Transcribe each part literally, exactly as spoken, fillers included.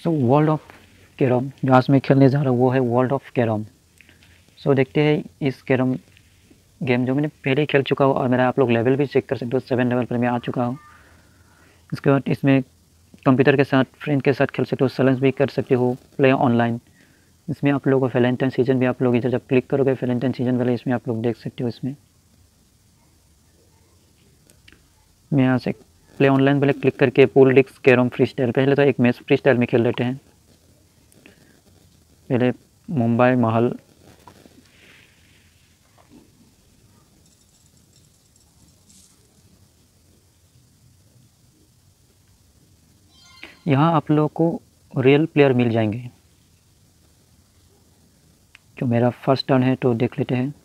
So world of carrom जो आज मैं खेलने जा रहा हूँ वो है वर्ल्ड ऑफ कैरम। सो देखते हैं इस कैरम गेम जो मैंने पहले ही खेल चुका हूँ और मेरा आप लोग लेवल भी चेक कर सकते हो, सेवन लेवल पर मैं आ चुका हूँ। इसके बाद इसमें कंप्यूटर के साथ फ्रेंड के साथ खेल सकते हो, चैलेंज भी कर सकते हो, प्ले ऑनलाइन। इसमें आप लोगों को वैलेंटाइन सीजन भी आप लोग इधर जब क्लिक करोगे वैलेंटाइन सीजन वाले इसमें आप लोग देख सकते हो। इसमें मैं यहाँ से प्ले ऑनलाइन वाले क्लिक करके pool disc carrom free style, पहले तो एक मैच फ्री स्टाइल में खेल लेते हैं। पहले मुंबई महल, यहाँ आप लोगों को रियल प्लेयर मिल जाएंगे। जो मेरा फर्स्ट टर्न है तो देख लेते हैं।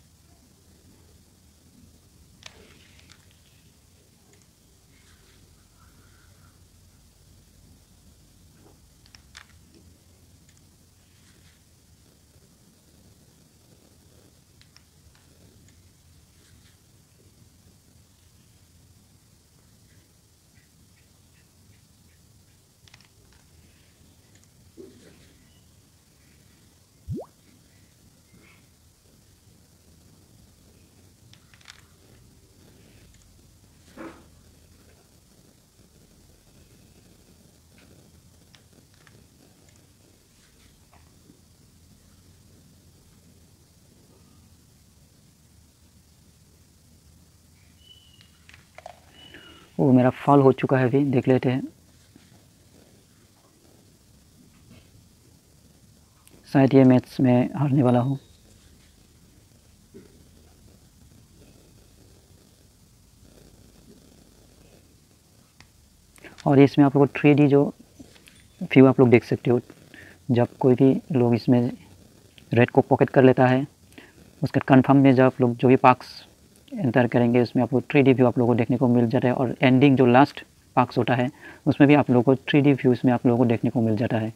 वो मेरा फॉल हो चुका है, अभी देख लेते हैं। शायद ये मैच में हारने वाला हूँ। और इसमें आप लोग थ्री डी जो व्यू आप लोग देख सकते हो, जब कोई भी लोग इसमें रेड को पॉकेट कर लेता है उसके कन्फर्म में जब आप लोग जो भी पार्क्स एंटर करेंगे उसमें आपको थ्री डी व्यू आप लोगों को देखने को मिल जाता है। और एंडिंग जो लास्ट पार्क्स होता है उसमें भी आप लोगों को थ्री डी व्यू इसमें आप लोगों को देखने को मिल जाता है।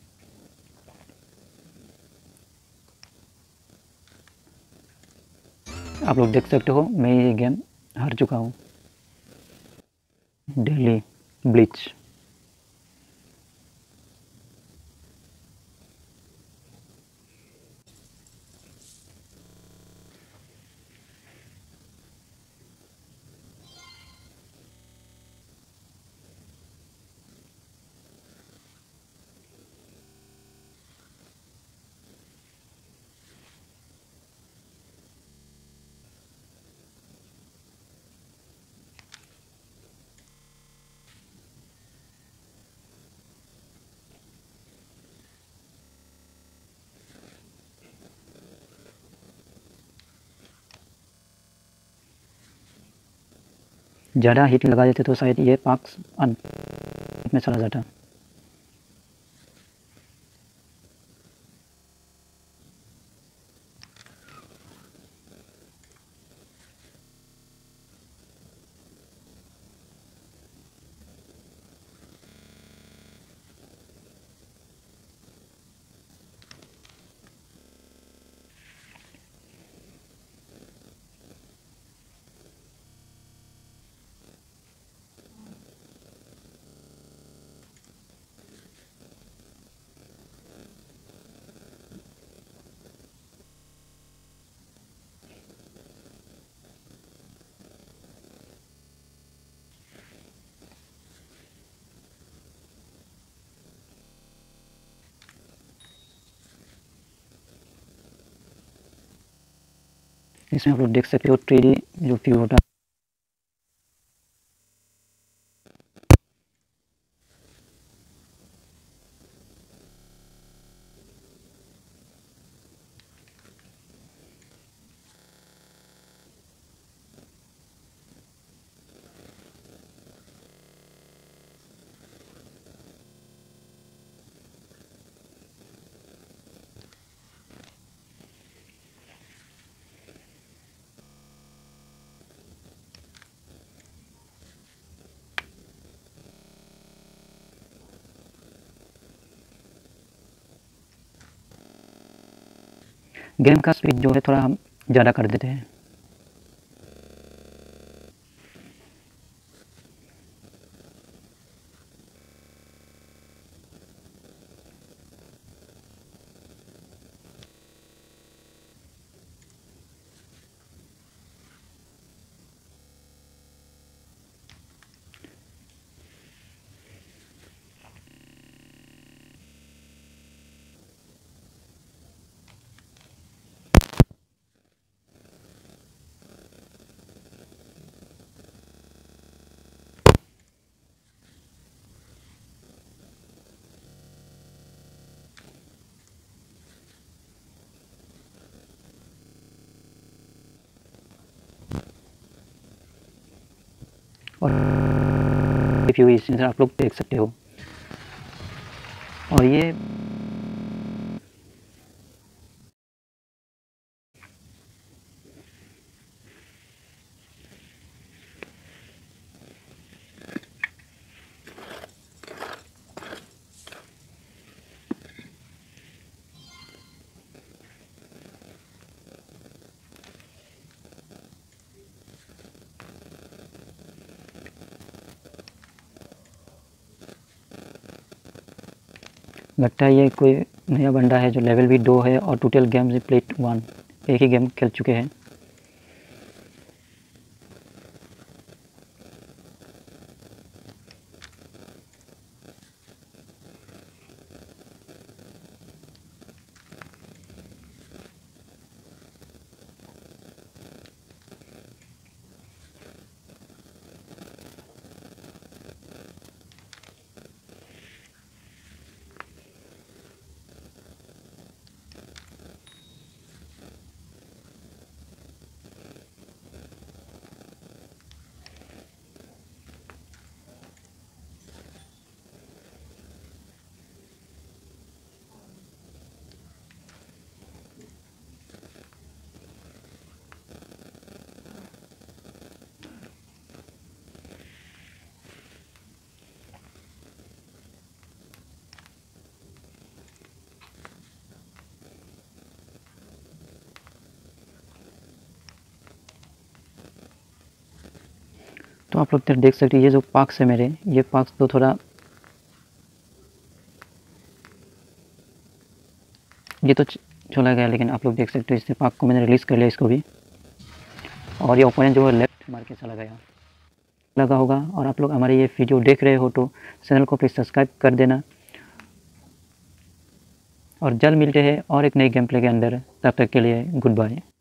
आप लोग देख सकते हो मैं ये गेम हार चुका हूँ। दिल्ली ब्लिच। ज़्यादा हिट लगा देते तो शायद ये पार्क्स अंत में चला जाता। इसमें आप लोग देख सकते हो थ्री डी जो व्यू होता है। गेम का स्पीड जो है थोड़ा हम ज़्यादा कर देते हैं। और रिव्यू इसमें आप लोग देख सकते हो। और ये लगता है ये कोई नया बंदा है जो लेवल भी दो है और टोटल गेम से प्लेट वन, एक ही गेम खेल चुके हैं। तो आप लोग देख सकते हैं ये जो पार्क्स है मेरे, ये पार्क्स तो थोड़ा ये तो चला गया, लेकिन आप लोग देख सकते हो इससे पार्क को मैंने रिलीज़ कर लिया इसको भी। और ये ओपोनेंट जो है लेफ्ट मार के चला गया लगा होगा। और आप लोग हमारे ये वीडियो देख रहे हो तो चैनल को प्लीज़ सब्सक्राइब कर देना। और जल्द मिलते हैं और एक नई गेम प्ले के अंदर, तब तक के लिए गुड बाय।